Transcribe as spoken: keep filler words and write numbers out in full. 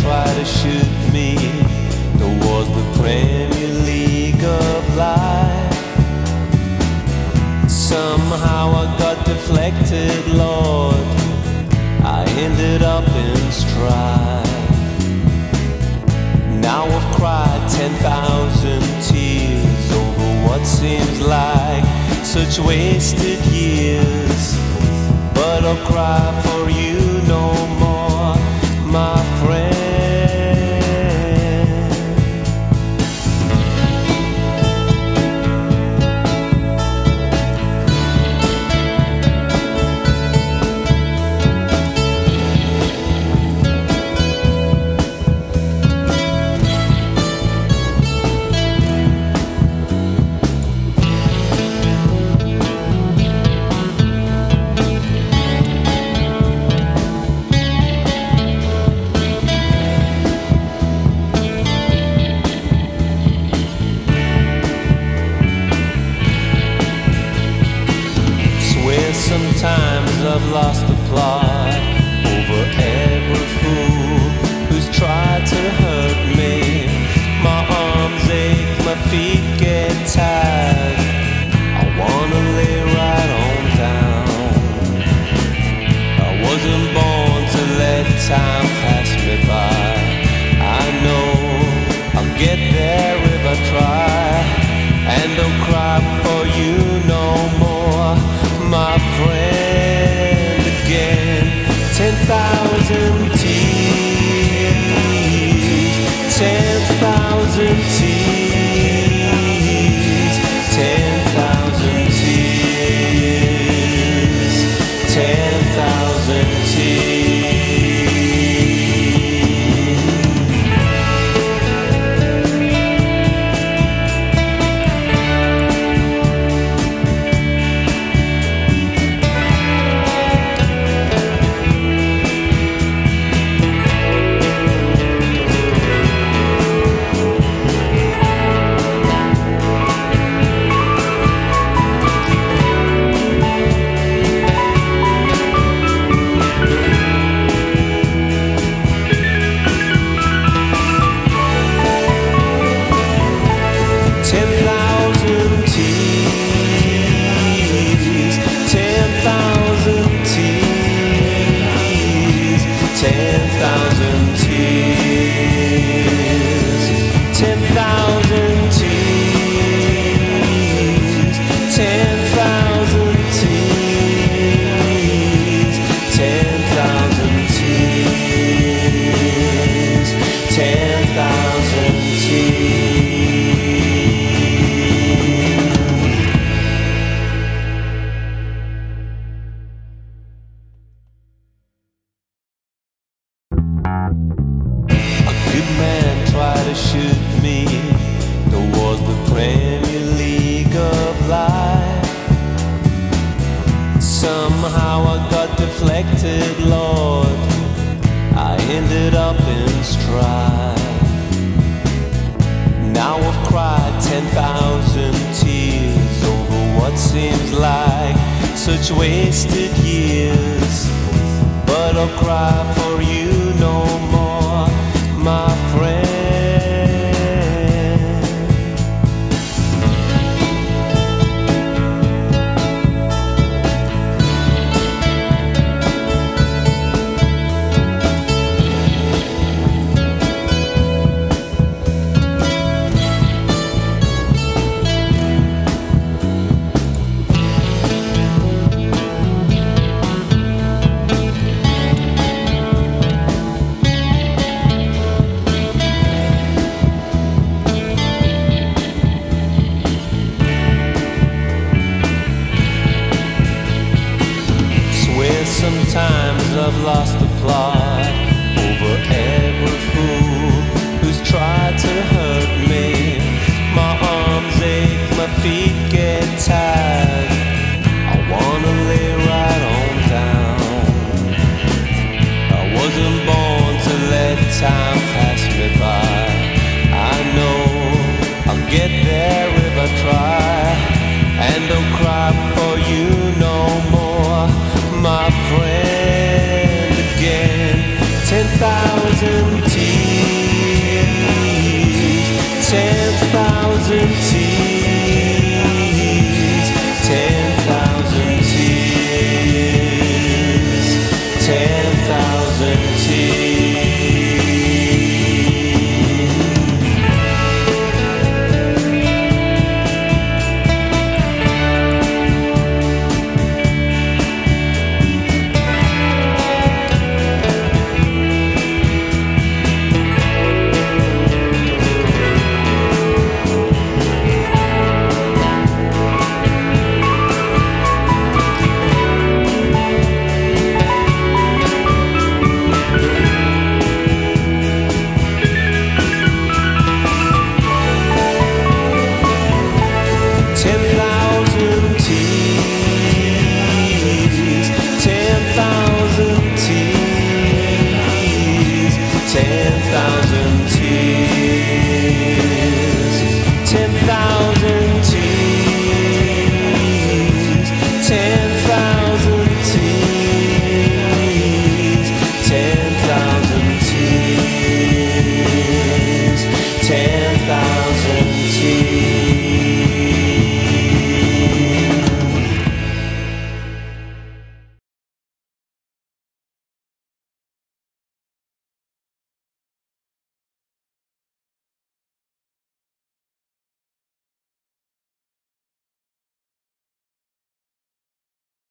tried to shoot me. There was the Premier League of life. Somehow I got deflected, Lord. I ended up in strife. Now I've cried ten thousand tears over what seems like such wasted years. But I'll cry for you no more, my friend. Sometimes I've lost the plot over every fool who's tried to hurt me. My arms ache, my feet get tired. I wanna lay right on down. I wasn't born to let time pass me by. I know I'll get there if I try. And don't cry for you no more, my friend. Again, ten thousand tears, ten thousand tears, ten thousand tears, ten thousand tears. Shoot me. There was the Premier League of life. Somehow I got deflected, Lord. I ended up in strife. Now I've cried ten thousand tears over what seems like such wasted years. But I'll cry for you no more, my friend. Sometimes I've lost the plot over every fool who's tried to hurt me. My arms ache, my feet get tired. I wanna lay right on down. I wasn't born to let time pass me by. I know I'll get there if I try. And don't cry for you no more, my friend. Again, ten thousand thousand tears, ten thousand tears, ten thousand tears, ten thousand tears. Ten thousand tears, ten thousand tears, ten thousand